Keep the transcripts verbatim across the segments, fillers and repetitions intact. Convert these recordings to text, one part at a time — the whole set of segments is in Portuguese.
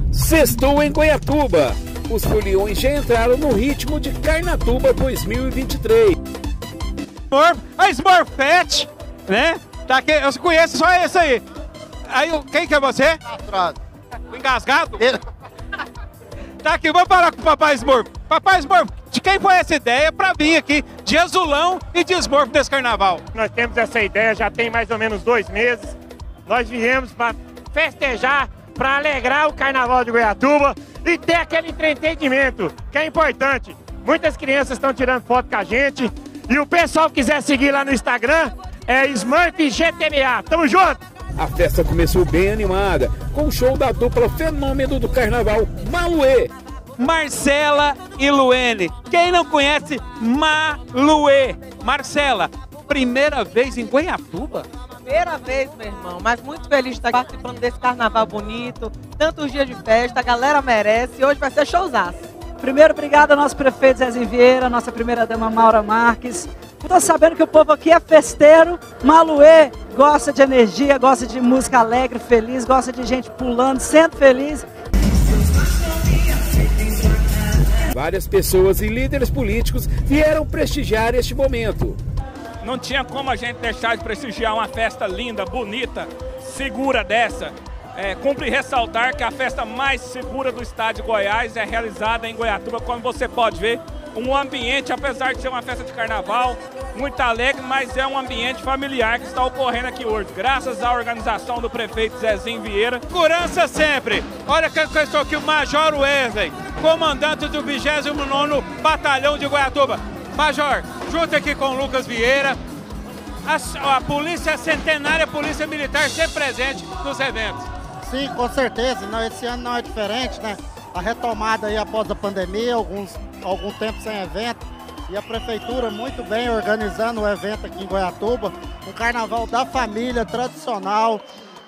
Sextou em Goiatuba. Os foliões já entraram no ritmo de Carnatuba dois mil e vinte e três. Smurf, a Smurfette, né? Tá aqui, eu conheço só esse aí. Aí, quem que é você? Atrado. Engasgado? Tá aqui, vamos falar com o Papai Smurf. Papai Smurf, de quem foi essa ideia pra vir aqui de azulão e de Smurf desse carnaval? Nós temos essa ideia já tem mais ou menos dois meses. Nós viemos para festejar, para alegrar o carnaval de Goiatuba e ter aquele entretenimento que é importante. Muitas crianças estão tirando foto com a gente e o pessoal que quiser seguir lá no Instagram é Smurf G T B A. Tamo junto! A festa começou bem animada, com o show da dupla fenômeno do carnaval, Maluê. Marcela e Luene. Quem não conhece Maluê? Marcela, primeira vez em Goiatuba? Primeira vez, meu irmão, mas muito feliz de estar participando desse carnaval bonito, tantos dias de festa, a galera merece e hoje vai ser showzaço. Primeiro, obrigado ao nosso prefeito Zezinho Vieira, nossa primeira-dama Maura Marques. Estou sabendo que o povo aqui é festeiro, Maluê gosta de energia, gosta de música alegre, feliz, gosta de gente pulando, sempre feliz. Várias pessoas e líderes políticos vieram prestigiar este momento. Não tinha como a gente deixar de prestigiar uma festa linda, bonita, segura dessa. É, cumpre ressaltar que a festa mais segura do estado de Goiás é realizada em Goiatuba, como você pode ver. Um ambiente, apesar de ser uma festa de carnaval, muito alegre, mas é um ambiente familiar que está ocorrendo aqui hoje, graças à organização do prefeito Zezinho Vieira. Segurança sempre! Olha que eu estou aqui, o Major Wesley, comandante do vigésimo nono Batalhão de Goiatuba. Major, junto aqui com o Lucas Vieira, a, a Polícia Centenária, a Polícia Militar sempre presente nos eventos. Sim, com certeza. Não, esse ano não é diferente, né? A retomada aí após a pandemia, alguns, algum tempo sem evento. E a Prefeitura muito bem organizando o evento aqui em Goiatuba. Um carnaval da família, tradicional,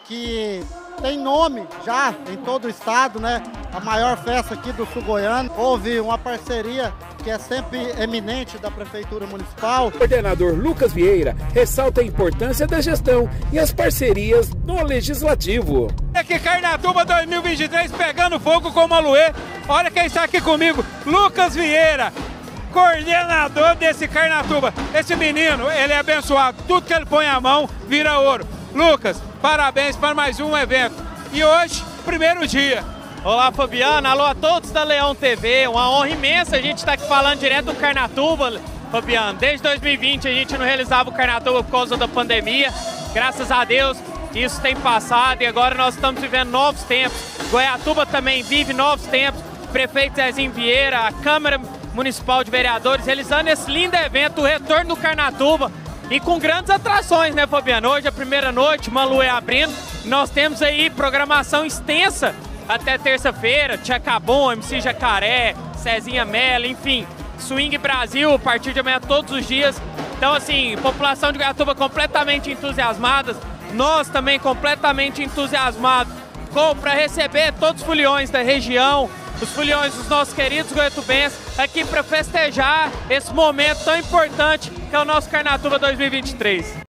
que tem nome já em todo o estado, né? A maior festa aqui do sul goiano. Houve uma parceria que é sempre eminente da Prefeitura Municipal. O coordenador Lucas Vieira ressalta a importância da gestão e as parcerias no Legislativo. É que Carnatuba dois mil e vinte e três pegando fogo com o Maluê. Olha quem está aqui comigo, Lucas Vieira, coordenador desse Carnatuba. Esse menino, ele é abençoado, tudo que ele põe a mão vira ouro. Lucas, parabéns para mais um evento. E hoje, primeiro dia. Olá, Fabiano. Alô a todos da Leão T V. Uma honra imensa a gente estar aqui falando direto do Carnatuba, Fabiano. Desde dois mil e vinte a gente não realizava o Carnatuba por causa da pandemia. Graças a Deus isso tem passado e agora nós estamos vivendo novos tempos. Goiatuba também vive novos tempos. O prefeito Zezinho Vieira, a Câmara Municipal de Vereadores realizando esse lindo evento, o retorno do Carnatuba. E com grandes atrações, né, Fabiano? Hoje a primeira noite, Maluê abrindo. Nós temos aí programação extensa até terça-feira, Tia Cabum, M C Jacaré, Cezinha Mello, enfim, Swing Brasil, a partir de amanhã todos os dias. Então, assim, população de Goiatuba completamente entusiasmada, nós também completamente entusiasmados para receber todos os foliões da região, os foliões dos nossos queridos goiatubenses, aqui para festejar esse momento tão importante que é o nosso Carnatuba dois mil e vinte e três.